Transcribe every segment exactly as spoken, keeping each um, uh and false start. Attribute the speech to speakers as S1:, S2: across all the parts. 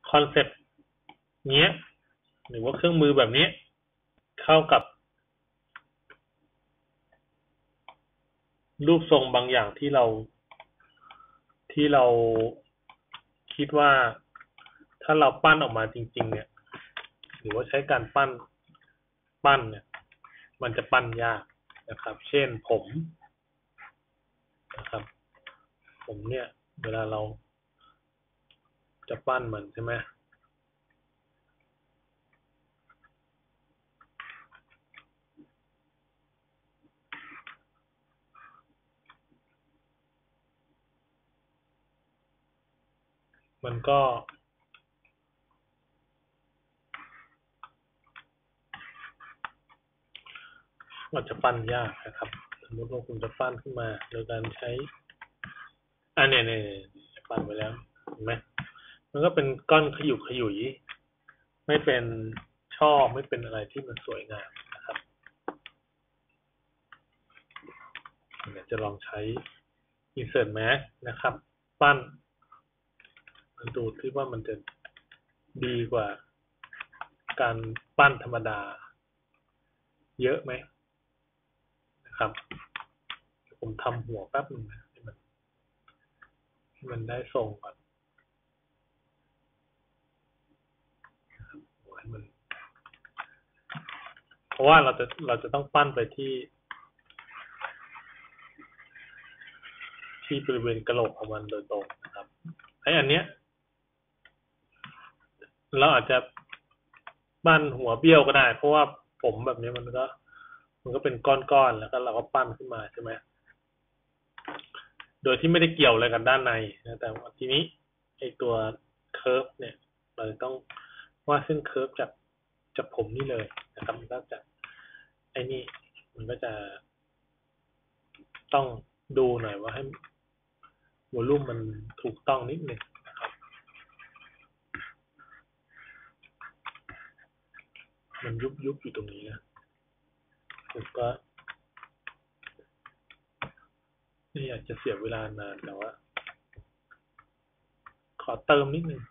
S1: คอนเซ็ปต์เนี้ยหรือว่าเครื่องมือแบบนี้เข้ากับรูปทรงบางอย่างที่เราที่เราคิดว่าถ้าเราปั้นออกมาจริงๆเนี่ยหรือว่าใช้การปั้นปั้นเนี่ยมันจะปั้นยากนะครับเช่นผมนะครับผมเนี่ยเวลาเราจะปั้นมันใช่ไหมมันก็อาจจะปั้นยากนะครับสมมติว่าคุณจะปั้นขึ้นมาโดยการใช้อันเนี้ยเนี่ยปั้นไปแล้วเห็นไหมมันก็เป็นก้อนขยุกขยุยไม่เป็นช่อไม่เป็นอะไรที่มันสวยงามนะครับเดี๋ยวจะลองใช้ insert mask นะครับปั้นมันดูที่ว่ามันจะดีกว่าการปั้นธรรมดาเยอะไหมนะครับผมทำหัวแป๊บนึงนะให้มันให้มันได้ทรงก่อนให้มันเพราะว่าเราจะเราจะต้องปั้นไปที่ที่บริเวณกระโหลกของมันโดยตรงนะครับไอ้อันเนี้ยเราอาจจะปั้นหัวเบี้ยวก็ได้เพราะว่าผมแบบนี้มันก็มันก็เป็นก้อนๆแล้วก็เราก็ปั้นขึ้นมาใช่ไหมโดยที่ไม่ได้เกี่ยวอะไรกันด้านในนะแต่ว่าทีนี้ไอ้ตัวเคิร์ฟเนี่ยเราต้องวาดเส้นเคิร์ฟจากจากผมนี่เลยนะครับมันก็จะไอ้นี่มันก็จะต้องดูหน่อยว่าให้วอลลุ่มมันถูกต้องนิดหนึ่งนะครับมันยุบยุบอยู่ตรงนี้นะผมก็ไม่อยากจะเสียเวลานานแต่ว่าขอเติมนิดหนึ่ง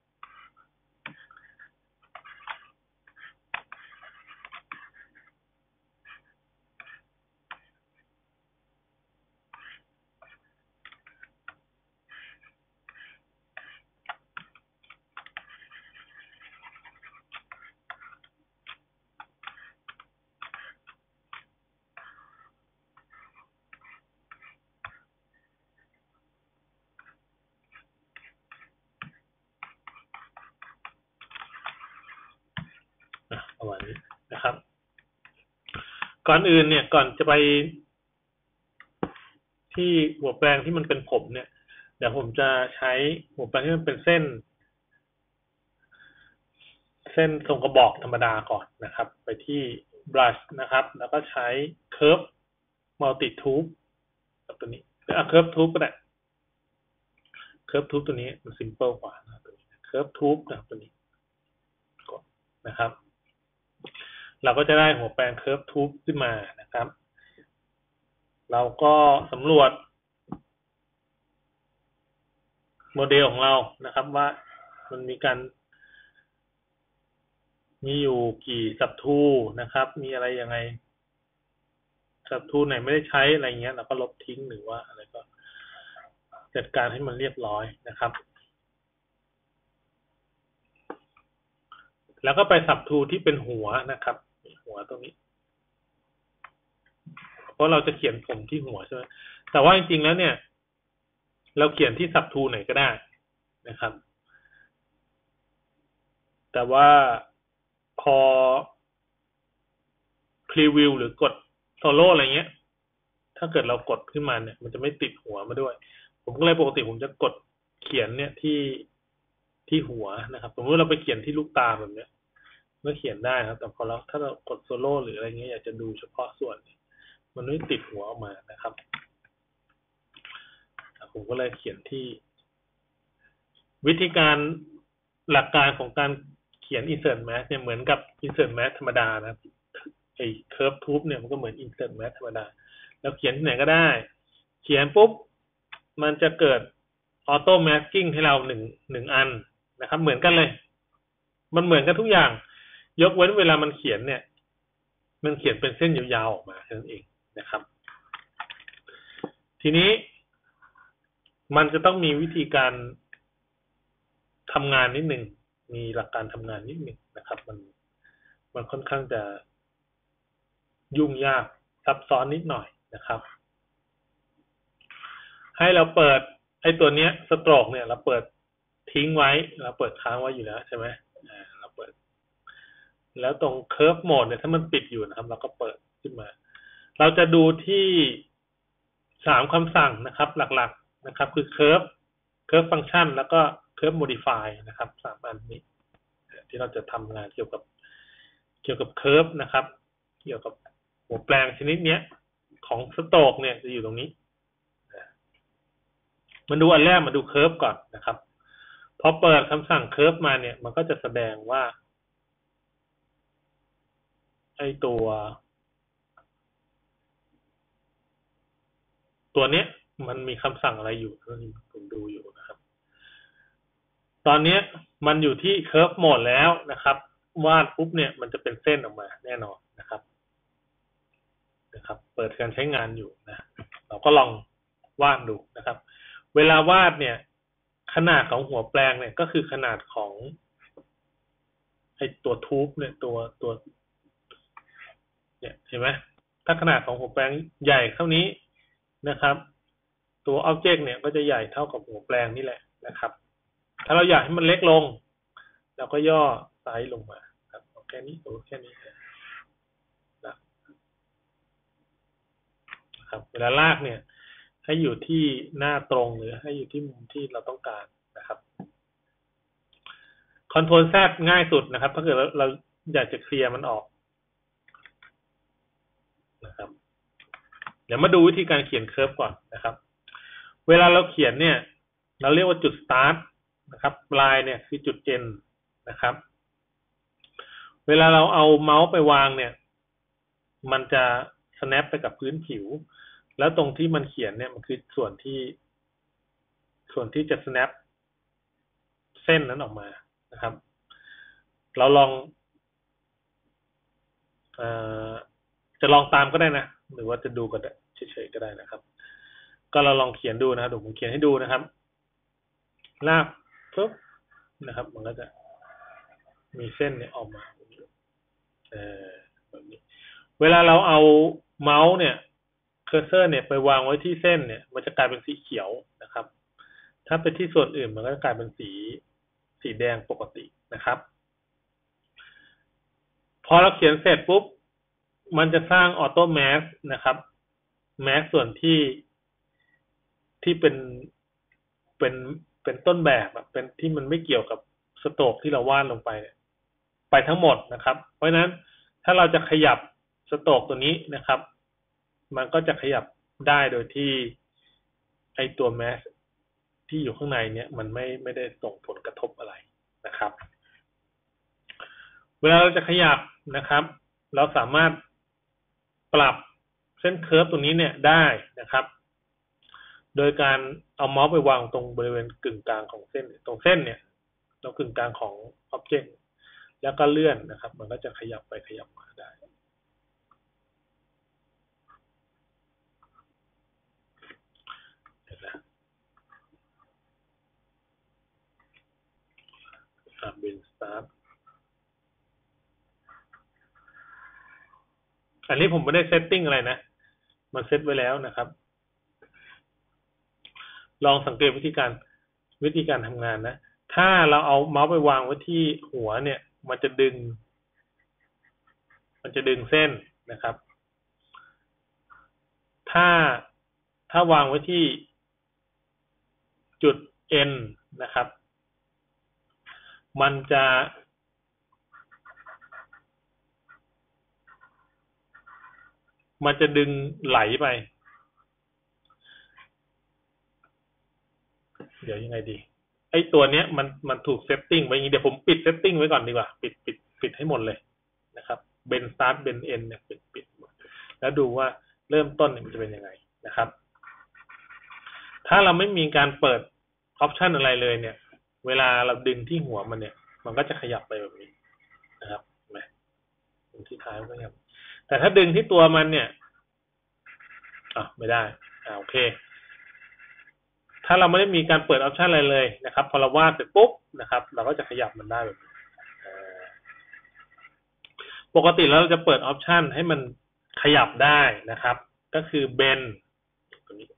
S1: ประมาณนี้นะครับก่อนอื่นเนี่ยก่อนจะไปที่หัวแปรงที่มันเป็นผมเนี่ยเดี๋ยวผมจะใช้หัวแปรงที่มันเป็นเส้นเส้นทรงกระบอกธรรมดาก่อนนะครับไปที่ brush นะครับแล้วก็ใช้ curve multi tube ตัวนี้หรือ curve tube ก็ได้ curve tube ตัวนี้มัน simple กว่านะตัวนี้ curve tube นะตัวนี้กดนะครับเราก็จะได้หัวแปรง curve tube ขึ้นมานะครับเราก็สำรวจโมเดลของเรานะครับว่ามันมีการมีอยู่กี่สับทูนะครับมีอะไรยังไงสับทูไหนไม่ได้ใช้อะไรเงี้ยเราก็ลบทิ้งหรือว่าอะไรก็จัดการให้มันเรียบร้อยนะครับแล้วก็ไปสับทูที่เป็นหัวนะครับหัวตรงนี้เพราะเราจะเขียนผมที่หัวใช่ไหมแต่ว่าจริงๆแล้วเนี่ยเราเขียนที่สับทูไหนก็ได้นะครับแต่ว่าพอพรีวิวหรือกดโซโล่อะไรเงี้ยถ้าเกิดเรากดขึ้นมาเนี่ยมันจะไม่ติดหัวมาด้วยผมก็เลยปกติผมจะกดเขียนเนี่ยที่ที่หัวนะครับสมมติเราไปเขียนที่ลูกตาแบบเนี้ยก็เขียนได้ครับแต่พอเราถ้าเรากดโซโล่หรืออะไรเงี้ยอยากจะดูเฉพาะส่วนมันไม่ติดหัวออกมานะครับผมก็เลยเขียนที่วิธีการหลักการของการเขียน insert mask เนี่ยเหมือนกับ insert mask ธรรมดานะไอ้ curve tube เนี่ยมันก็เหมือน insert mask ธรรมดาแล้วเขียนที่ไหนก็ได้เขียนปุ๊บมันจะเกิด auto masking ให้เราหนึ่งหนึ่งอันนะครับเหมือนกันเลยมันเหมือนกันทุกอย่างยกเว้นเวลามันเขียนเนี่ยมันเขียนเป็นเส้นยาวๆออกมาแค่นั้นเองนะครับทีนี้มันจะต้องมีวิธีการทำงานนิดหนึ่งมีหลักการทำงานนิดหนึ่งนะครับมันมันค่อนข้างจะยุ่งยากซับซ้อนนิดหน่อยนะครับให้เราเปิดไอ้ตัวเนี้ยสโตรกเนี่ยเราเปิดทิ้งไว้เราเปิดค้างไว้อยู่แล้วใช่ไหมอ่าเราเปิดแล้วตรง curve mode เนี่ยถ้ามันปิดอยู่นะครับเราก็เปิดขึ้นมาเราจะดูที่สามคำสั่งนะครับหลักๆนะครับคือ curve curve function แล้วก็ curve modify นะครับสามอันนี้ที่เราจะทำงานเกี่ยวกับเกี่ยวกับ curve นะครับเกี่ยวกับหัวแปลงชนิดเนี้ยของสโตรกเนี่ยจะอยู่ตรงนี้มาดูอันแรกมาดู curve ก่อนนะครับพอเปิดคำสั่ง curve มาเนี่ยมันก็จะแสดงว่าไอ้ตัวตัวเนี้ยมันมีคำสั่งอะไรอยู่ผมดูอยู่นะครับตอนนี้มันอยู่ที่ curve mode แล้วนะครับวาดปุ๊บเนี่ยมันจะเป็นเส้นออกมาแน่นอนนะครับนะครับเปิดการใช้งานอยู่นะเราก็ลองวาดดูนะครับเวลาวาดเนี่ยขนาดของหัวแปลงเนี่ยก็คือขนาดของไอ้ตัวทูบเนี่ยตัวตัวเนี่ยเห็นไหมถ้าขนาดของหัวแปลงใหญ่เท่านี้นะครับตัวอ็อบเจกต์เนี่ยก็จะใหญ่เท่ากับหัวแปลงนี่แหละนะครับถ้าเราอยากให้มันเล็กลงเราก็ย่อไซส์ลงมาครับแค่นี้ตัวแค่นี้นะครับเวลาลากเนี่ยให้อยู่ที่หน้าตรงหรือให้อยู่ที่มุมที่เราต้องการนะครับคอนโทรล Z ง่ายสุดนะครับถ้าเกิดเราอยากจะเคลียร์มันออกนะครับเดี๋ยวมาดูวิธีการเขียนเคอร์ฟก่อนนะครับเวลาเราเขียนเนี่ยเราเรียกว่าจุด start นะครับปลายเนี่ยคือจุด end นะครับเวลาเราเอาเมาส์ไปวางเนี่ยมันจะ snap ไปกับพื้นผิวแล้วตรงที่มันเขียนเนี่ยมันคือส่วนที่ส่วนที่จะ snap เส้นนั้นออกมานะครับเราลองเอ่อจะลองตามก็ได้นะหรือว่าจะดูก็ได้เฉยๆก็ได้นะครับก็เราลองเขียนดูนะครับเดี๋ยวผมเขียนให้ดูนะครับลากปุ๊บนะครับมันก็จะมีเส้นเนี่ยออกมาเออแบบนี้เวลาเราเอาเมาส์เนี่ยเคอร์เซอร์เนี่ยไปวางไว้ที่เส้นเนี่ยมันจะกลายเป็นสีเขียวนะครับถ้าเป็นที่ส่วนอื่นมันก็จะกลายเป็นสีสีแดงปกตินะครับพอเราเขียนเสร็จปุ๊บมันจะสร้างออโต้แมสนะครับแมสส่วนที่ที่เป็นเป็นเป็นต้นแบบเป็นที่มันไม่เกี่ยวกับสโตรกที่เราวาดลงไปไปทั้งหมดนะครับเพราะฉะนั้นถ้าเราจะขยับสโตรกตัวนี้นะครับมันก็จะขยับได้โดยที่ไอตัวแมสที่อยู่ข้างในเนี่ยมันไม่ไม่ได้ส่งผลกระทบอะไรนะครับเวลาเราจะขยับนะครับเราสามารถปรับเส้นเคิร์ฟตรงนี้เนี่ยได้นะครับโดยการเอาเมาส์ไปวางตรงบริเวณกึ่งกลางของเส้นตรงเส้นเนี่ยตรงกึ่งกลางของอ็อบเจกต์แล้วก็เลื่อนนะครับมันก็จะขยับไปขยับมาได้เบนสตาร์ทอันนี้ผมไม่ได้เซตติ้งอะไรนะมันเซตไว้แล้วนะครับลองสังเกตวิธีการวิธีการทำงานนะถ้าเราเอาเมาส์ไปวางไว้ที่หัวเนี่ยมันจะดึงมันจะดึงเส้นนะครับถ้าถ้าวางไว้ที่จุด N นะครับมันจะมันจะดึงไหลไปเดี๋ยวยังไงดีไอ้ตัวเนี้ยมันมันถูกเซตติ้งไว้อย่างนี้เดี๋ยวผมปิดเซตติ้งไว้ก่อนดีกว่าปิดปิดปิดให้หมดเลยนะครับเบนสตาร์ทเบนเอ็นเนี่ยปิดปิดหมดแล้วดูว่าเริ่มต้นมันจะเป็นยังไงนะครับถ้าเราไม่มีการเปิดออปชันอะไรเลยเนี่ยเวลาเราดึงที่หัวมันเนี่ยมันก็จะขยับไปแบบนี้นะครับเห็นไหมดึงที่ท้ายมันก็ขยับแต่ถ้าดึงที่ตัวมันเนี่ยอ่ะไม่ได้อ่าโอเคถ้าเราไม่ได้มีการเปิดออปชันอะไรเลยนะครับพอเราวาดเสร็จปุ๊บนะครับเราก็จะขยับมันได้แบบนี้ปกติแล้วเราจะเปิดออปชันให้มันขยับได้นะครับก็คือเบนตัวนี้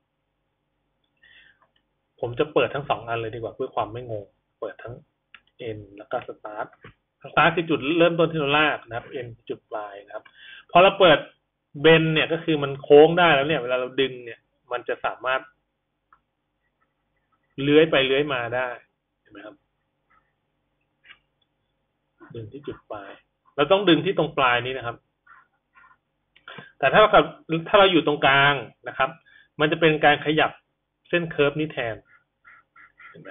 S1: ผมจะเปิดทั้งสองอันเลยดีกว่าเพื่อความไม่งงเปิดทั้ง N แล้วก็ Start Start คือจุดเริ่มต้นที่เราลากนะครับ N จุดปลายนะครับพอเราเปิดเบนเนี่ยก็คือมันโค้งได้แล้วเนี่ยเวลาเราดึงเนี่ยมันจะสามารถเลื้อยไปเลื้อยมาได้เห็นไหมครับดึงที่จุดปลายเราต้องดึงที่ตรงปลายนี้นะครับแต่ถ้าเราถ้าเราอยู่ตรงกลางนะครับมันจะเป็นการขยับเส้นเคิร์ฟนี้แทนเห็นไหม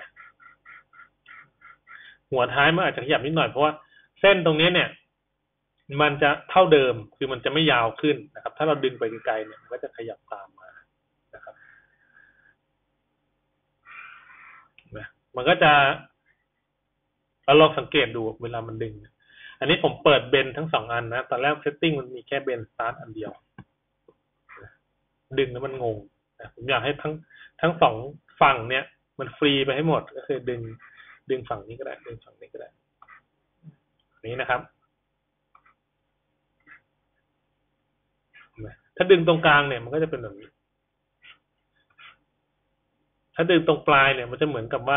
S1: หัวท้ายมันอาจจะขยับนิดหน่อยเพราะว่าเส้นตรงนี้เนี่ยมันจะเท่าเดิมคือมันจะไม่ยาวขึ้นนะครับถ้าเราดึงไปไกลๆเนี่ยมันก็จะขยับตามมานะครับมันก็จะเราลองสังเกตดูเวลามันดึงอันนี้ผมเปิดเบนทั้งสองอันนะตอนแรกเซตติ้งมันมีแค่เบนสตาร์ทอันเดียวดึงแล้วมันงงผมอยากให้ทั้งทั้งสองฝั่งเนี่ยมันฟรีไปให้หมดก็คือดึงดึงฝั่งนี้ก็ได้ดึงฝั่งนี้ก็ได้นี้นะครับถ้าดึงตรงกลางเนี่ยมันก็จะเป็นแบบนี้ถ้าดึงตรงปลายเนี่ยมันจะเหมือนกับว่า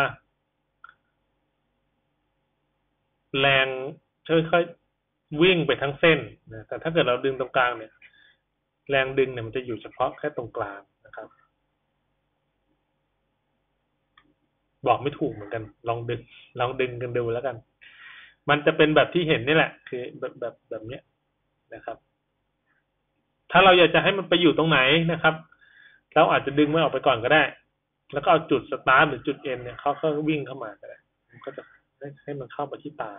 S1: แรงค่อยๆวิ่งไปทั้งเส้นนะแต่ถ้าเกิดเราดึงตรงกลางเนี่ยแรงดึงเนี่ยมันจะอยู่เฉพาะแค่ตรงกลางนะครับบอกไม่ถูกเหมือนกันลองดึงลองดึงกันดูแล้วกันมันจะเป็นแบบที่เห็นนี่แหละคือแบบแบบแบบเนี้ยนะครับถ้าเราอยากจะให้มันไปอยู่ตรงไหนนะครับเราอาจจะดึงมันออกไปก่อนก็ได้แล้วก็เอาจุดสตาร์ทหรือจุดเอ็นเนี่ยเขาก็วิ่งเข้ามาก็ได้มันก็จะให้มันเข้าไปที่ตา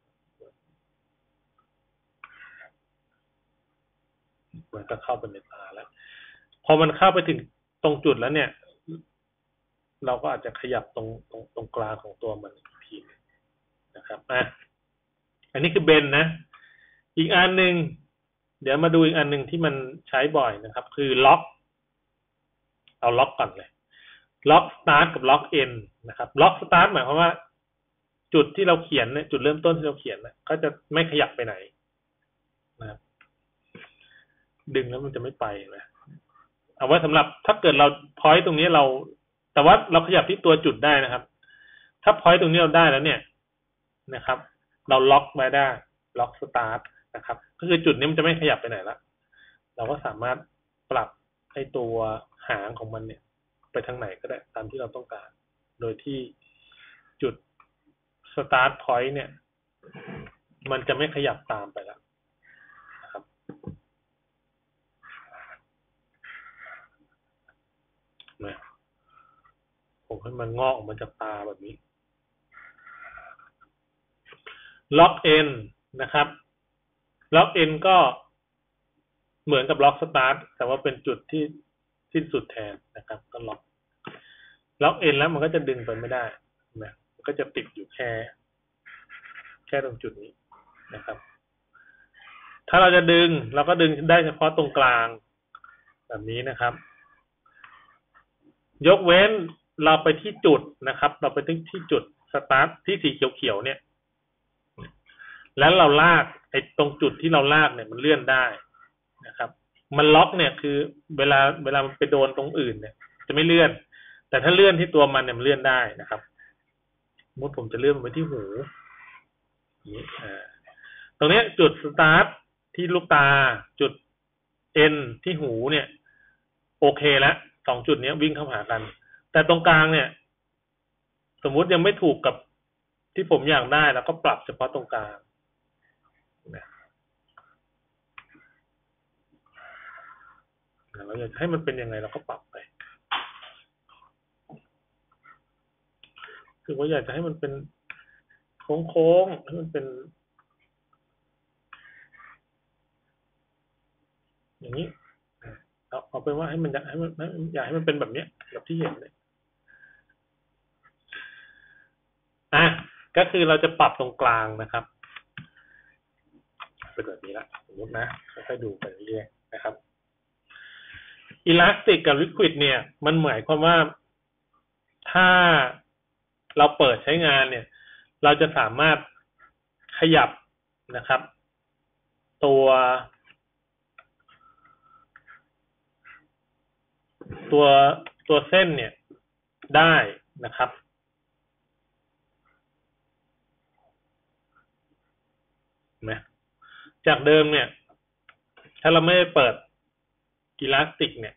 S1: เหมือนกับเข้าไปในตาแล้วพอมันเข้าไปถึงตรงจุดแล้วเนี่ยเราก็อาจจะขยับตรงตรงตรงกลางของตัวมันอีกทีนะครับอ่ะอันนี้คือเบนนะอีกอันหนึ่งเดี๋ยวมาดูอีกอันหนึ่งที่มันใช้บ่อยนะครับคือล็อกเอาล็อกก่อนเลยล็อกสตาร์ทกับล็อกเอ็นนะครับล็อกสตาร์ทหมายความว่าจุดที่เราเขียนเนี่ยจุดเริ่มต้นที่เราเขียนเนี่ยก็จะไม่ขยับไปไหนนะครับดึงแล้วมันจะไม่ไปนะเอาไว้สำหรับถ้าเกิดเราพอยต์ตรงนี้เราแต่ว่าเราขยับที่ตัวจุดได้นะครับถ้าพอยต์ตรงนี้เราได้แล้วเนี่ยนะครับเราล็อกไว้ได้ล็อกสตาร์ทนะครับก็คือจุดนี้มันจะไม่ขยับไปไหนละเราก็สามารถปรับให้ตัวหางของมันเนี่ยไปทางไหนก็ได้ตามที่เราต้องการโดยที่จุดสตาร์ทพอยต์เนี่ยมันจะไม่ขยับตามไปแล้วนะครับนะผมให้มันงอกออกมาจากตาแบบนี้ล็อกเอ็นนะครับล็อกเอ็นก็เหมือนกับล็อกสตาร์ทแต่ว่าเป็นจุดที่สิ้นสุดแทนนะครับก็ล็อกล็อกเอ็นแล้วมันก็จะดึงไปไม่ได้นะมันก็จะติดอยู่แค่แค่ตรงจุดนี้นะครับถ้าเราจะดึงเราก็ดึงได้เฉพาะตรงกลางแบบนี้นะครับยกเว้นเราไปที่จุดนะครับเราไปที่ที่จุดสตาร์ทที่สีเขียวๆเนี่ยแล้วเราลากไอ้ตรงจุดที่เราลากเนี่ยมันเลื่อนได้นะครับมันล็อกเนี่ยคือเวลาเวลามันไปโดนตรงอื่นเนี่ยจะไม่เลื่อนแต่ถ้าเลื่อนที่ตัวมันเนี่ยมันเลื่อนได้นะครับสมมติผมจะเลื่อนไปที่หูนี่อ่าตรงนี้จุดสตาร์ทที่ลูกตาจุดเอ็นที่หูเนี่ยโอเคแล้วสองจุดนี้วิ่งเข้าหากันแต่ตรงกลางเนี่ยสมมุติยังไม่ถูกกับที่ผมอยากได้แล้วก็ปรับเฉพาะตรงกลางเราอยากให้มันเป็นยังไงเราก็ปรับไปคือว่าอยากจะให้มันเป็นโค้งๆให้มันเป็นอย่างนี้เอาเอาเป็นว่าให้มันอยากให้มันอยากให้มันเป็นแบบเนี้ยแบบที่เห็นเลยอ่ะก็คือเราจะปรับตรงกลางนะครับเป็นแบบนี้ละสมมตินะค่อยๆดูไปเรื่อยๆนะครับอิลาสติกกับลิควิดเนี่ยมันหมายความว่าถ้าเราเปิดใช้งานเนี่ยเราจะสามารถขยับนะครับตัวตัวตัวเส้นเนี่ยได้นะครับนะจากเดิมเนี่ยถ้าเราไม่ได้เปิดอิลาสติกเนี่ย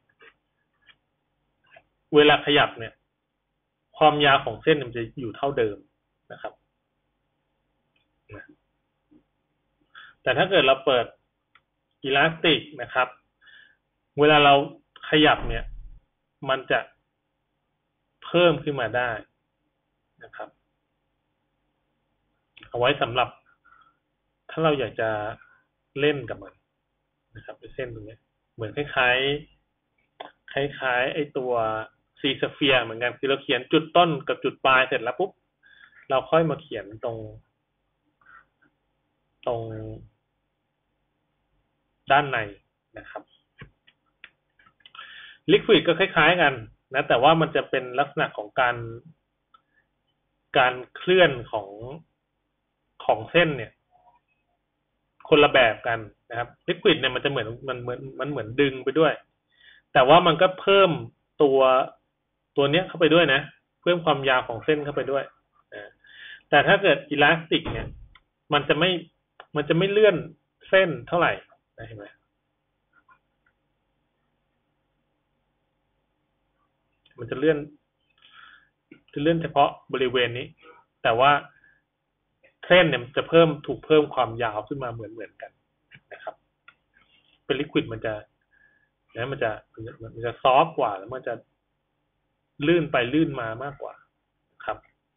S1: เวลาขยับเนี่ยความยาวของเส้นมันจะอยู่เท่าเดิมนะครับนะแต่ถ้าเกิดเราเปิดอิลาสติกนะครับเวลาเราขยับเนี่ยมันจะเพิ่มขึ้นมาได้นะครับเอาไว้สำหรับถ้าเราอยากจะเล่นกับมันนะครับเส้นตรงนี้เหมือนคล้ายๆคล้ายๆไอ้ตัวซีสเฟียร์เหมือนกันคือเราเขียนจุดต้นกับจุดปลายเสร็จแล้วปุ๊บเราค่อยมาเขียนตรงตรงด้านในนะครับลิควิดก็คล้ายๆกันนะแต่ว่ามันจะเป็นลักษณะของการการเคลื่อนของของเส้นเนี่ยคนละแบบกันนะครับลิควิดเนี่ยมันจะเหมือนมันเหมือนมันเหมือนดึงไปด้วยแต่ว่ามันก็เพิ่มตัวตัวเนี้ยเข้าไปด้วยนะเพิ่มความยาวของเส้นเข้าไปด้วยนะแต่ถ้าเกิดอิลาสติกเนี่ยมันจะไม่มันจะไม่เลื่อนเส้นเท่าไหร่นะเห็นไหมมันจะเลื่อนจะเลื่อนเฉพาะบริเวณนี้แต่ว่าเส้นเนี่ยจะเพิ่มถูกเพิ่มความยาวขึ้นมาเหมือนเหมือนกันนะครับเป็นลิควิดมันจะนะมันจะมันจะซอฟต์กว่าแล้วมันจะลื่นไปลื่นมามากกว่าครับ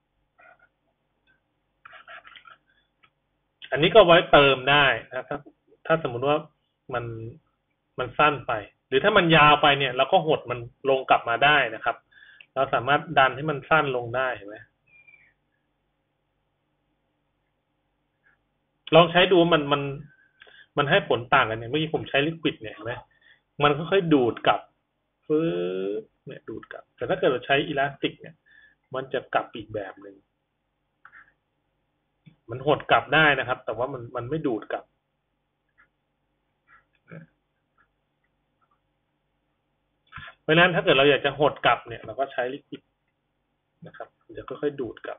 S1: อันนี้ก็ไว้เติมได้นะครับถ้าสมมุติว่ามันมันสั้นไปหรือถ้ามันยาวไปเนี่ยเราก็หดมันลงกลับมาได้นะครับเราสามารถดันให้มันสั้นลงได้เห็นไหมลองใช้ดูมันมันมันให้ผลต่างกันเนี่ยเมื่อกี้ผมใช้ลิควิดเนี่ยเห็นไหมมันค่อยๆดูดกลับฟื้นเนี่ยดูดกลับแต่ถ้าเกิดเราใช้อิลาสติกเนี่ยมันจะกลับอีกแบบหนึ่งมันหดกลับได้นะครับแต่ว่ามันมันไม่ดูดกลับเพราะฉะนั้นถ้าเกิดเราอยากจะหดกลับเนี่ยเราก็ใช้ลิควิดนะครับมันจะค่อยๆดูดกลับ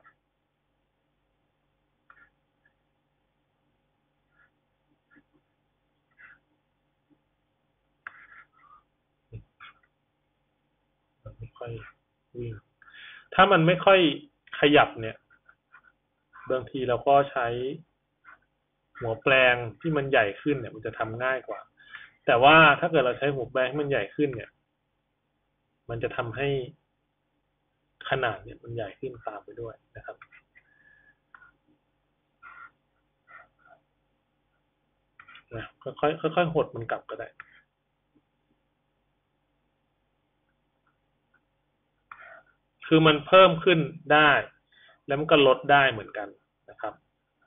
S1: มันไม่ค่อยวิ่งถ้ามันไม่ค่อยขยับเนี่ยบางทีเราก็ใช้หัวแปลงที่มันใหญ่ขึ้นเนี่ยมันจะทำง่ายกว่าแต่ว่าถ้าเกิดเราใช้หัวแปลงที่มันใหญ่ขึ้นเนี่ยมันจะทำให้ขนาดเนี่ยมันใหญ่ขึ้นตามไปด้วยนะครับนะค่อยๆค่อยๆหดมันกลับก็ได้คือมันเพิ่มขึ้นได้แล้วมันก็ลดได้เหมือนกันนะครับ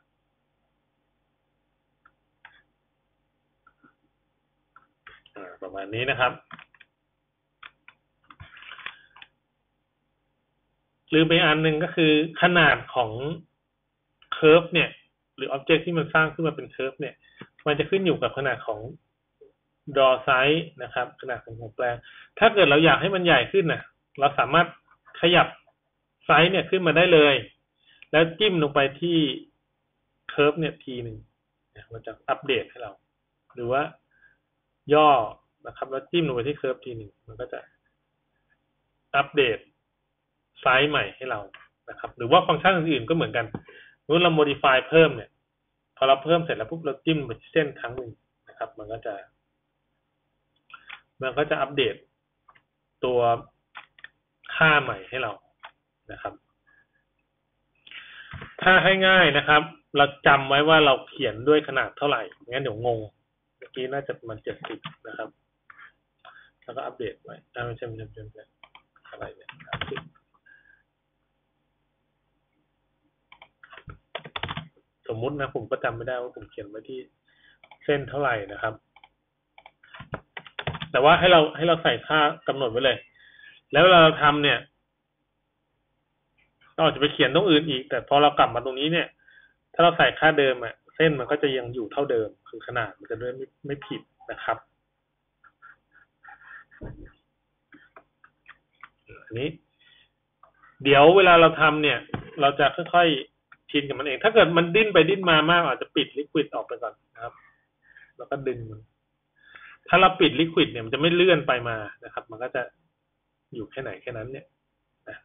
S1: ประมาณนี้นะครับลืมไปอันหนึ่งก็คือขนาดของเคอร์ฟเนี่ยหรืออ็อบเจกต์ที่มันสร้างขึ้นมาเป็นเคอร์ฟเนี่ยมันจะขึ้นอยู่กับขนาดของ draw size นะครับขนาดของหัวแปลงถ้าเกิดเราอยากให้มันใหญ่ขึ้นนะเราสามารถขยับไซส์เนี่ยขึ้นมาได้เลยแล้วจิ้มลงไปที่เคอร์ฟเนี่ยทีหนึ่งมันจะอัปเดตให้เราหรือว่าย่อนะครับแล้วจิ้มลงไปที่เคอร์ฟทีหนึ่งมันก็จะอัปเดตไซส์ใหม่ให้เรานะครับหรือว่าฟังก์ชันอื่นๆก็เหมือนกันเมื่อเรา modify เพิ่มเนี่ยพอเราเพิ่มเสร็จแล้วปุ๊บเราจิ้มไปที่เส้นครั้งหนึ่งนะครับมันก็จะมันก็จะอัปเดตตัวค่าใหม่ให้เรานะครับถ้าให้ง่ายนะครับเราจำไว้ว่าเราเขียนด้วยขนาดเท่าไหร่งั้นเดี๋ยวงงเมื่อกี้น่าจะประมาณเจ็ดสิบนะครับแล้วก็อัปเดตไว้อ่าไม่ใช่ไม่ใช่ไม่ใช่อะไรเนี่ยสมมุตินะผมก็จำไม่ได้ว่าผมเขียนไว้ที่เส้นเท่าไหร่นะครับแต่ว่าให้เราให้เราใส่ค่ากำหนดไว้เลยแล้วเวลาเราทำเนี่ยเราอาจจะไปเขียนตรงอื่นอีกแต่พอเรากลับมาตรงนี้เนี่ยถ้าเราใส่ค่าเดิมอ่ะเส้นมันก็จะยังอยู่เท่าเดิมคือขนาดมันจะไม่ไม่ผิดนะครับอันนี้เดี๋ยวเวลาเราทำเนี่ยเราจะค่อยๆชินกับมันเองถ้าเกิดมันดิ้นไปดิ้นมามากอาจจะปิดลิควิดออกไปก่อนนะครับแล้วก็ดึงมันถ้าเราปิดลิควิดเนี่ยมันจะไม่เลื่อนไปมานะครับมันก็จะอยู่แค่ไหนแค่นั้นเนี่ยนะ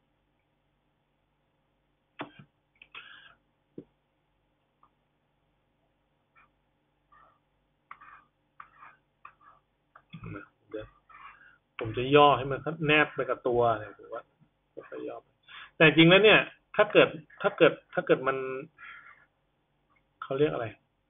S1: ผมจะย่อให้มันแนบไปกับตัวเนี่ยผมว่าจะย่อแต่จริงแล้วเนี่ยถ้าเกิดถ้าเกิดถ้าเกิดมันเขาเรียกอะไร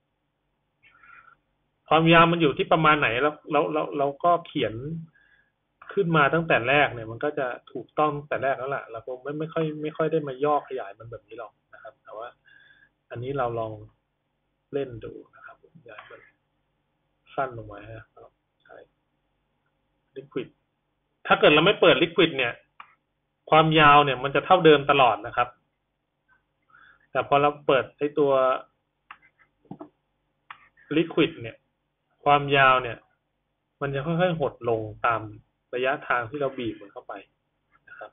S1: ความยาวมันอยู่ที่ประมาณไหนแล้วเราเราเราก็เขียนขึ้นมาตั้งแต่แรกเนี่ยมันก็จะถูกต้องแต่แรกแล้วล่ะเราคงไม่ไม่ค่อยไม่ค่อยได้มาย่อขยายมันแบบนี้หรอกนะครับแต่ว่าอันนี้เราลองเล่นดูนะครับย้ายมันสั้นลงมาครับใช่ลิควิดถ้าเกิดเราไม่เปิดลิควิดเนี่ยความยาวเนี่ยมันจะเท่าเดิมตลอดนะครับแต่พอเราเปิดไอ้ตัวลิควิดเนี่ยความยาวเนี่ยมันจะค่อยๆหดลงตามระยะทางที่เราบีบมันเข้าไปนะครับ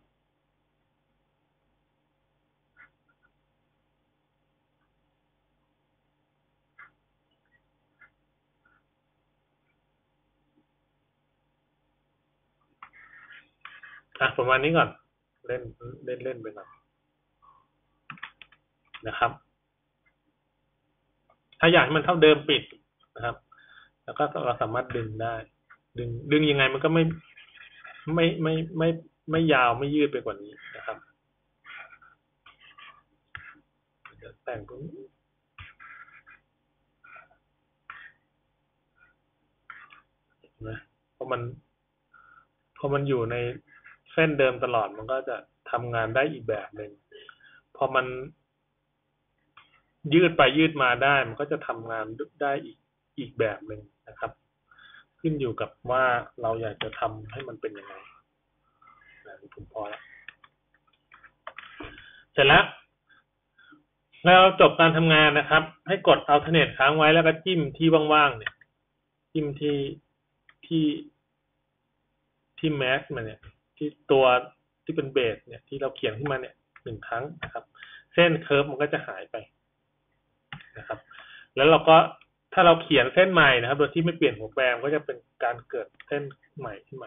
S1: อ่ะประมาณนี้ก่อนเล่นเล่นเล่นไปก่อนนะครับถ้าอยากให้มันเท่าเดิมปิดนะครับแล้วก็เราสามารถดึงได้ดึงดึงยังไงมันก็ไม่ไม่ไม่ไม่ไม่ยาวไม่ยืดไปกว่านี้นะครับเดี๋ยวแต่งตรงนี้นะเพราะมันพอมันอยู่ในเส้นเดิมตลอดมันก็จะทำงานได้อีกแบบหนึ่งพอมันยืดไปยืดมาได้มันก็จะทำงานได้อีกอีกแบบหนึ่งนะครับขึ้นอยู่กับว่าเราอยากจะทำให้มันเป็นยังไงนะผมพอแล้วเสร็จแล้วแล้วจบการทำงานนะครับ ให้กด Alternate ค้างไว้แล้วก็จิ้มที่ว่างๆเนี่ยจิ้มที่ที่ที่แมสมาเนี่ยที่ตัวที่เป็นเบสเนี่ยที่เราเขียนขึ้นมาเนี่ยหนึ่งครั้งนะครับเส้นเคิร์ฟมันก็จะหายไปนะครับแล้วเราก็ถ้าเราเขียนเส้นใหม่นะครับโดยที่ไม่เปลี่ยนหัวแปรก็จะเป็นการเกิดเส้นใหม่ขึ้นมา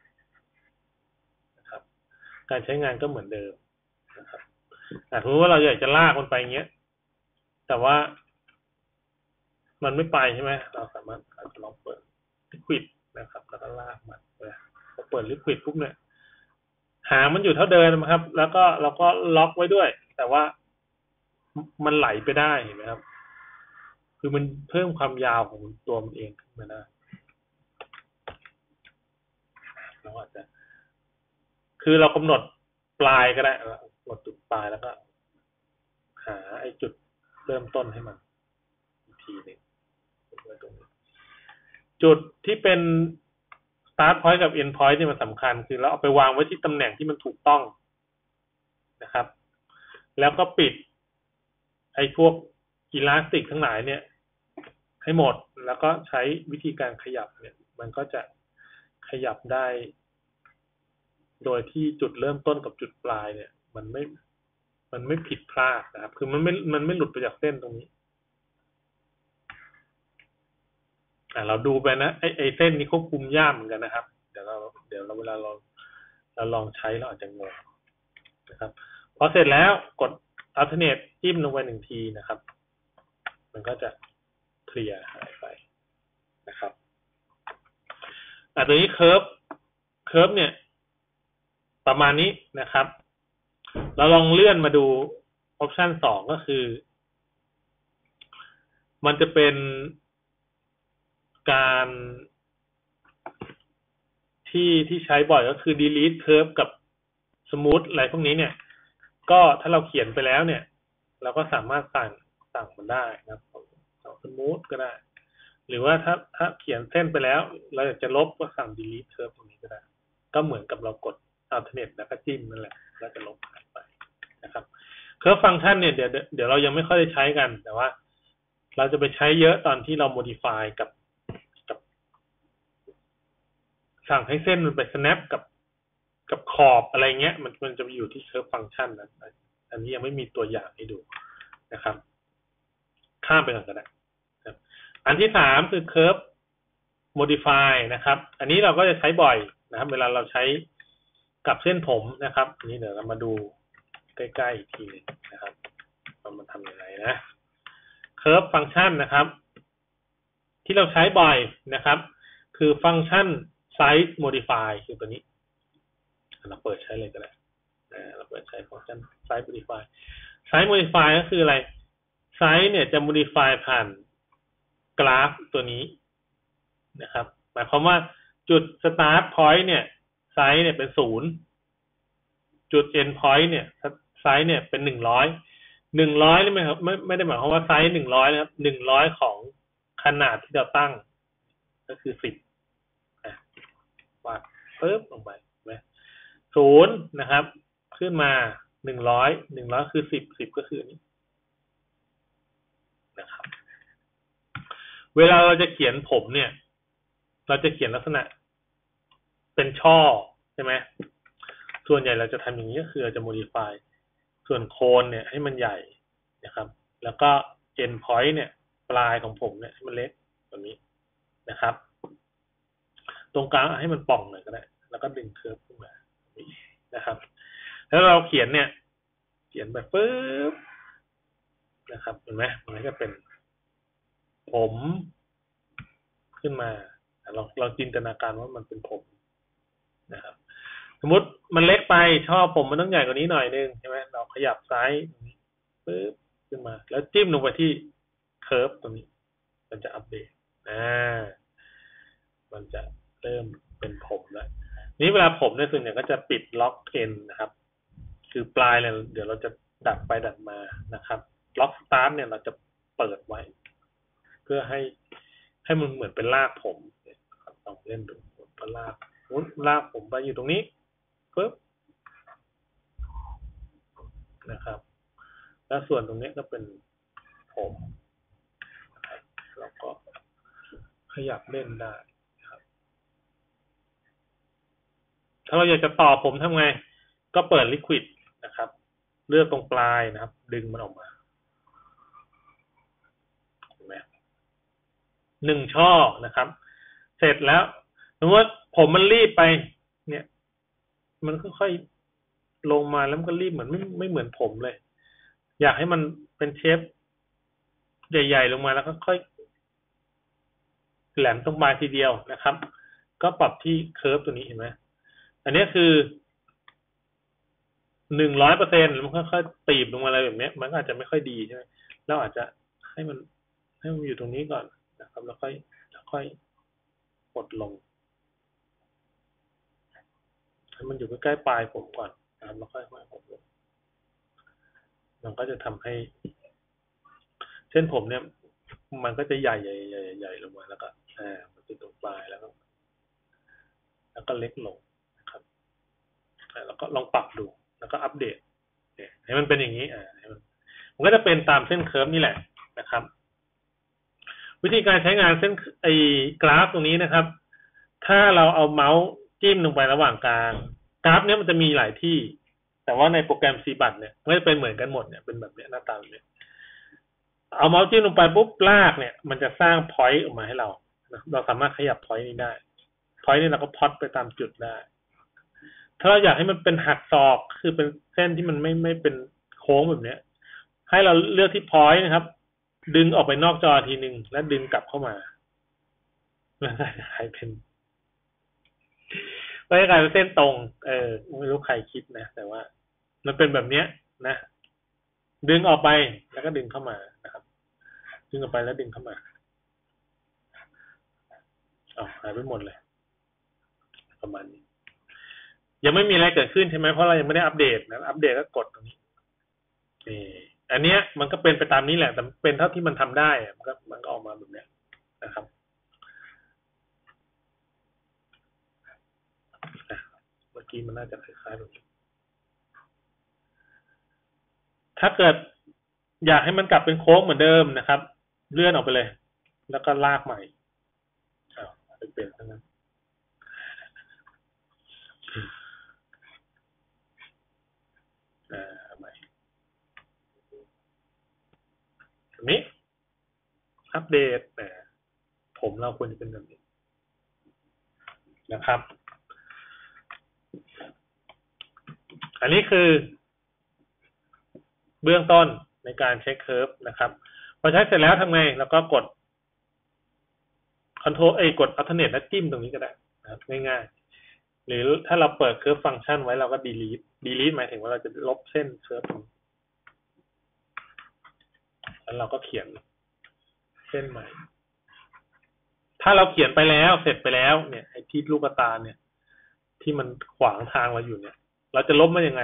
S1: นะครับการใช้งานก็เหมือนเดิมนะครับแต่สมมติว่าเราอยากจะลากมันไปอย่างเงี้ยแต่ว่ามันไม่ไปใช่ไหมเราสามารถอาจจะลองเปิดลิควิดนะครับแล้วก็ลากมันพอเปิดลิควิดปุ๊บเนี่ยหางมันอยู่เท่าเดิมนะครับแล้วก็เราก็ล็อกไว้ด้วยแต่ว่ามันไหลไปได้เห็นไหมครับคือมันเพิ่มความยาวของตัวมันเองขึ้นมาได้เราอาจจะคือเรากำหนดปลายก็ได้กำหนดจุดปลายแล้วก็หาไอ้จุดเริ่มต้นให้มันอีกทีหนึ่งจุดที่เป็น start point กับ end point นี่มันสำคัญคือเราเอาไปวางไว้ที่ตำแหน่งที่มันถูกต้องนะครับแล้วก็ปิดไอ้พวกอิลาสติกทั้งหลายเนี่ยให้หมดแล้วก็ใช้วิธีการขยับเนี่ยมันก็จะขยับได้โดยที่จุดเริ่มต้นกับจุดปลายเนี่ยมันไม่มันไม่ผิดพลาดนะครับคือมันไม่มันไม่หลุดไปจากเส้นตรงนี้อ่าเราดูไปนะไอ้ไอ้เส้นนี้ควบคุมยากเหมือนกันนะครับเดี๋ยวเราเดี๋ยวเราเวลาเราเราลองใช้เราอาจจะงงนะครับพอเสร็จแล้วกด alternate จิ้มลงไปหนึ่งทีนะครับมันก็จะเคลียร์หายไปนะครับอ่าตัวนี้เคิร์ฟเคิร์ฟเนี่ยประมาณนี้นะครับเราลองเลื่อนมาดูออปชันสองก็คือมันจะเป็นการที่ที่ใช้บ่อยก็คือ delete curve กับ smooth อะไรพวกนี้เนี่ยก็ถ้าเราเขียนไปแล้วเนี่ยเราก็สามารถสั่งสั่งมันได้นะครับสั่งสมูทก็ได้หรือว่าถ้าถ้าเขียนเส้นไปแล้วเราอยากจะลบก็สั่ง delete curve ตรงนี้ก็ได้ก็เหมือนกับเรากด alternate แล้วก็จิ้มนั่นแหละแล้วจะลบหายไปนะครับ curve function เนี่ยเดี๋ยวเดี๋ยวเรายังไม่ค่อยได้ใช้กันแต่ว่าเราจะไปใช้เยอะตอนที่เรา modify กับกับสั่งให้เส้นมันไป snap กับกับขอบอะไรเงี้ยมันมันจะอยู่ที่ curve function นะอันนี้ยังไม่มีตัวอย่างให้ดูนะครับข้ามไปก่อนก็ได้อันที่สามคือ curve modify นะครับอันนี้เราก็จะใช้บ่อยนะครับเวลาเราใช้กับเส้นผมนะครับอันนี้เดี๋ยวเรามาดูใกล้ๆอีกทีนึงนะครับว่ามันทำยังไงนะ curve function นะครับที่เราใช้บ่อยนะครับคือฟังก์ชัน size modify คือตัวนี้เราเปิดใช้เลยก็ได้เราเปิดใช้ฟังก์ชัน size modify size modify ก็คืออะไร size เนี่ยจะ modify ผ่านกราฟตัวนี้นะครับหมายความว่าจุด start point เนี่ย size เนี่ยเป็นศูนย์จุด end point เนี่ย size เนี่ยเป็นหนึ่งร้อยหนึ่งร้อยนี่ไม่ครับไม่ไม่ได้หมายความว่าไซส์หนึ่งร้อยนะครับหนึ่งร้อยของขนาดที่เราตั้งก็คือสิบอ่ะวาดปึ๊บลงไปไหมศูนย์นะครับขึ้นมาหนึ่งร้อยหนึ่งร้อยคือสิบสิบก็คือนี้นะครับเวลาเราจะเขียนผมเนี่ยเราจะเขียนลักษณะเป็นช่อใช่ไหมส่วนใหญ่เราจะทำอย่างนี้ก็คือเราจะ modifyส่วนโคนเนี่ยให้มันใหญ่นะครับแล้วก็ end point เนี่ยปลายของผมเนี่ยให้มันเล็กแบบนี้นะครับตรงกลางให้มันป่องหน่อยก็ได้แล้วก็ดึงเคิร์ฟขึ้นมานะครับแล้วเราเขียนเนี่ยเขียนแบบปึ๊บนะครับเห็นไหมมันก็เป็นผมขึ้นมาเราเราจินตนาการว่ามันเป็นผมนะครับสมมติมันเล็กไปชอบผมมันต้องใหญ่กว่านี้หน่อยนึงใช่ไหมเราขยับซ้ายปึ๊บขึ้นมาแล้วจิ้มลงไปที่เคิร์ฟตรงนี้มันจะอัปเดตอ่ามันจะเริ่มเป็นผมแล้วนี้เวลาผมเนี่ยส่วนใหญ่ก็จะปิดล็อกเอ็นนะครับคือปลายเนี่ยเดี๋ยวเราจะดัดไปดัดมานะครับล็อกสตาร์ทเนี่ยเราจะเปิดไว้เพื่อให้ให้มันเหมือนเป็นรากผมลองเล่นดูก็ลากลากผมไปอยู่ตรงนี้ปึ๊บนะครับแล้วส่วนตรงนี้ก็เป็นผมเราก็ขยับเล่นได้ครับถ้าเราอยากจะต่อผมทำไงก็เปิดลิควิดนะครับเลือกตรงปลายนะครับดึงมันออกมาเห็นไหมหนึ่งช่อนะครับเสร็จแล้วสมมติว่าผมมันรีบไปเนี่ยมันค่อยๆลงมาแล้วมันก็รีบเหมือนไม่ไม่เหมือนผมเลยอยากให้มันเป็นเชฟใหญ่ๆลงมาแล้วก็ค่อยแหลมตรงปลายทีเดียวนะครับก็ปรับที่เคิร์ฟตัวนี้เห็นไหมอันนี้คือหนึ่งร้อยเปอร์เซ็นต์มันค่อยๆตีบลงมาอะไรแบบนี้มันก็อาจจะไม่ค่อยดีใช่ไหมเราอาจจะให้มันให้มันอยู่ตรงนี้ก่อนนะครับแล้วค่อยค่อยกดลงให้มันอยู่ใกล้ๆปลายผมก่อนนะครับแล้วค่อยๆกดลงมันก็จะทำให้เส้นผมเนี่ยมันก็จะใหญ่ใหญ่ใหญ่ใหญ่ลงมาแล้วก็อ่ามันจะตรงปลายแล้วก็แล้วก็เล็กลงนะครับแล้วก็ลองปรับดูแล้วก็อัปเดตให้มันเป็นอย่างนี้อ่ามันก็จะเป็นตามเส้นเคิร์ฟนี่แหละนะครับวิธีการใช้งานเส้นไอ้กราฟตรงนี้นะครับถ้าเราเอาเมาส์จิ้มลงไประหว่างกลางกราฟเนี้ยมันจะมีหลายที่แต่ว่าในโปรแกรม ซี บัต เนี่ยไม่จะเป็นเหมือนกันหมดเนี่ยเป็นแบบเนี้ยหน้าตาแบบนี้เอาเมาส์จิ้มลงไปปุ๊บลากเนี่ยมันจะสร้างพอยต์ออกมาให้เราเราสามารถขยับพอยต์นี้ได้พอยต์นี้เราก็พอตไปตามจุดได้ถ้าเราอยากให้มันเป็นหักศอกคือเป็นเส้นที่มันไม่ไม่เป็นโค้งแบบเนี้ยให้เราเลือกที่พอยต์นะครับดึงออกไปนอกจอทีนึงแล้วดึงกลับเข้ามาแล้วก็กลายเป็นก็กลายเป็นเส้นตรงเออไม่รู้ใครคิดนะแต่ว่ามันเป็นแบบเนี้ยนะดึงออกไปแล้วก็ดึงเข้ามานะครับดึงออกไปแล้วดึงเข้ามาอ๋อหายไปหมดเลยประมาณนี้ยังไม่มีอะไรเกิดขึ้นใช่ไหมเพราะเรายังไม่ได้อัปเดตนะอัปเดตก็กดตรงนี้นี่อันเนี้ยมันก็เป็นไปตามนี้แหละแต่เป็นเท่าที่มันทำได้มันก็มันก็ออกมาแบบเนี้ยนะครับเมื่อกี้มันน่าจะคล้ายๆแบบนี้ถ้าเกิดอยากให้มันกลับเป็นโค้งเหมือนเดิมนะครับ เลื่อนออกไปเลย แล้วก็ลากใหม่อ้าวเป็นเป็นทั้งนั้นอ่าใหม่แบบนี้อัปเดตนะผมเราควรจะเป็นแบบนี้นะครับ อันนี้คือเบื้องต้นในการเช็คเคอร์ฟนะครับพอใช้เสร็จแล้วทำไงแล้วก็กด Ctrl เอ้ยกด Alternate แล้วจิ้มตรงนี้ก็ได้นะครับง่ายๆหรือถ้าเราเปิดเคอร์ฟฟังก์ชันไว้เราก็ delete delete หมายถึงว่าเราจะลบเส้นเคอร์ฟแล้วเราก็เขียนเส้นใหม่ถ้าเราเขียนไปแล้วเสร็จไปแล้วเนี่ยไอ้ที่ลูกตาเนี่ยที่มันขวางทางเราอยู่เนี่ยเราจะลบมันยังไง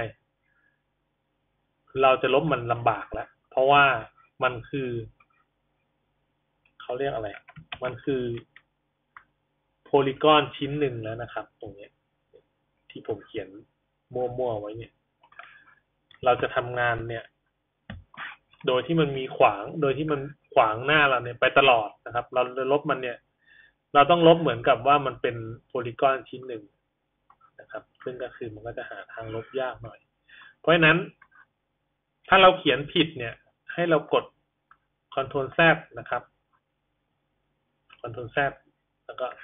S1: เราจะลบมันลำบากแล้วเพราะว่ามันคือเขาเรียกอะไรมันคือโพลีกอนชิ้นหนึ่งแล้วนะครับตรงนี้ที่ผมเขียนมั่วๆไว้เนี่ยเราจะทำงานเนี่ยโดยที่มันมีขวางโดยที่มันขวางหน้าเราเนี่ยไปตลอดนะครับเราจะลบมันเนี่ยเราต้องลบเหมือนกับว่ามันเป็นโพลีกอนชิ้นหนึ่งนะครับซึ่งก็คือมันก็จะหาทางลบยากหน่อยเพราะฉะนั้นถ้าเราเขียนผิดเนี่ยให้เรากด Ctrl Z นะครับ Ctrl Z แล้วก็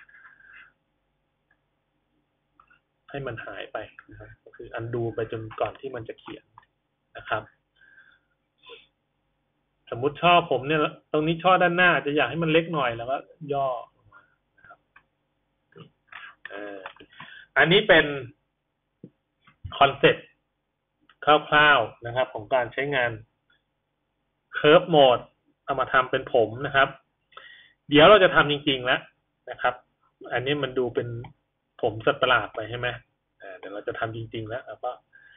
S1: ให้มันหายไปนะครับก็คือ undo ไปจนก่อนที่มันจะเขียนนะครับ สมมุติช่อผมเนี่ยตรงนี้ช่อด้านหน้าจะอยากให้มันเล็กหน่อยแล้วก็ย่อลงมานะครับอันนี้เป็นคอนเซ็ปต์คร่าวๆนะครับของการใช้งาน Curve Mode เอามาทำเป็นผมนะครับเดี๋ยวเราจะทำจริงๆแล้วนะครับอันนี้มันดูเป็นผมสัตว์ประหลาดไปใช่ไหมเดี๋ยวเราจะทำจริงๆแล้วก็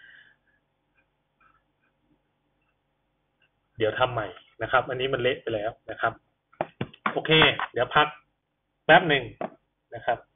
S1: เดี๋ยวทำใหม่นะครับอันนี้มันเละไปแล้วนะครับโอเคเดี๋ยวพักแป๊บหนึ่งนะครับ